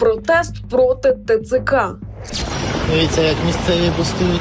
Протест проти ТЦК. Дивіться, як місцеві бастують.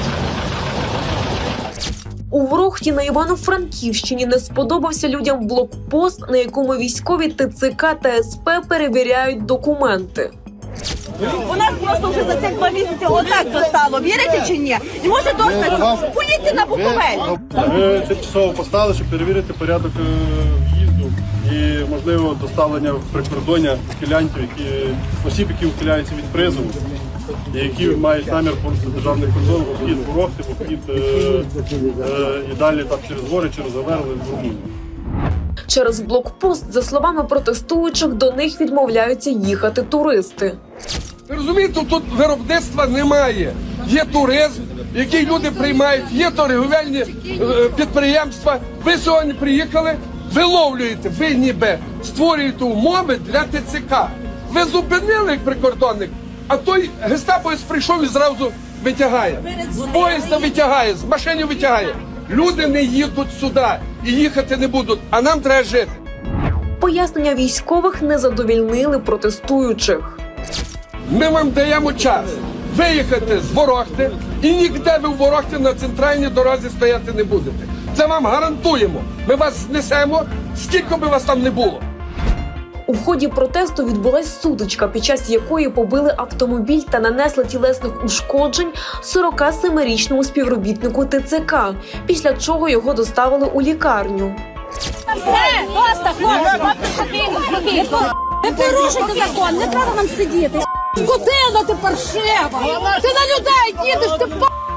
У Ворохті на Івано-Франківщині не сподобався людям блокпост, на якому військові ТЦК та СП перевіряють документи. У нас просто вже за ці 2 місяці отак достало, вірите чи ні? І може достати, поїдьте на Буковель. Ми тимчасово поставили, щоб перевірити порядок в'їзду і, можливо, доставлення в прикордоння осіб, які ухиляються від призову, і які мають намір порушити державний кордон, обхід Ворохти, обхід і далі так через гори, через Заверли, в Румунію. Через блокпост, за словами протестуючих, до них відмовляються їхати туристи. Ви розумієте, тут виробництва немає. Є туризм, який люди приймають, є торгівельні підприємства. Ви сьогодні приїхали, виловлюєте, ви ніби створюєте умови для ТЦК. Ви зупинили як прикордонник, а той гестапоєць прийшов і зразу витягає. З поїзда витягає, з машини витягає. Люди не їдуть сюди і їхати не будуть, а нам треба жити. Пояснення військових не задовольнили протестуючих. Ми вам даємо час виїхати з Ворохти і ніде ви в Ворохті на центральній дорозі стояти не будете. Це вам гарантуємо. Ми вас знесемо, скільки би вас там не було. У ході протесту відбулась сутичка, під час якої побили автомобіль та нанесли тілесних ушкоджень 47-річному співробітнику ТЦК, після чого його доставили у лікарню. Все, доста, хлопці, не порушуйте закон, не треба нам сидіти. Скотина ти паршива, ти на людей їдеш, ти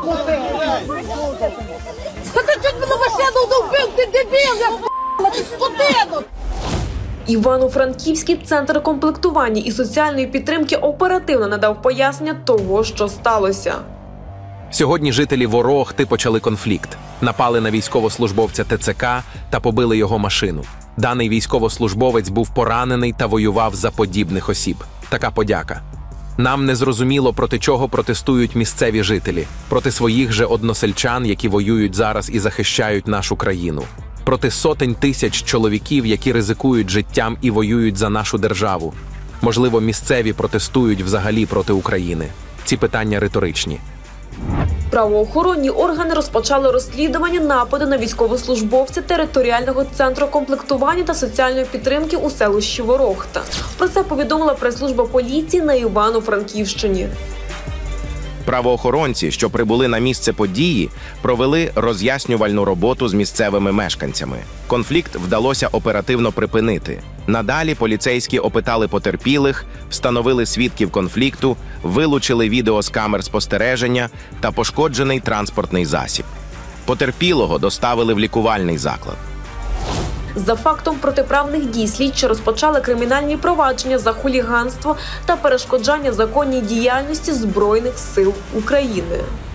ти чуть мене машину вдовбив, ти дебіл, я ти скотину. Івано-Франківський центр комплектування і соціальної підтримки оперативно надав пояснення того, що сталося. Сьогодні жителі Ворохти почали конфлікт. Напали на військовослужбовця ТЦК та побили його машину. Даний військовослужбовець був поранений та воював за подібних осіб. Така подяка. Нам не зрозуміло, проти чого протестують місцеві жителі. Проти своїх же односельчан, які воюють зараз і захищають нашу країну. Проти сотень тисяч чоловіків, які ризикують життям і воюють за нашу державу. Можливо, місцеві протестують взагалі проти України. Ці питання риторичні. Правоохоронні органи розпочали розслідування нападу на військовослужбовця територіального центру комплектування та соціальної підтримки у селищі Ворохта. Про це повідомила прес-служба поліції на Івано-Франківщині. Правоохоронці, що прибули на місце події, провели роз'яснювальну роботу з місцевими мешканцями. Конфлікт вдалося оперативно припинити. Надалі поліцейські опитали потерпілих, встановили свідків конфлікту, вилучили відео з камер спостереження та пошкоджений транспортний засіб. Потерпілого доставили в лікувальний заклад. За фактом протиправних дій слідчі розпочали кримінальні провадження за хуліганство та перешкоджання законній діяльності Збройних сил України.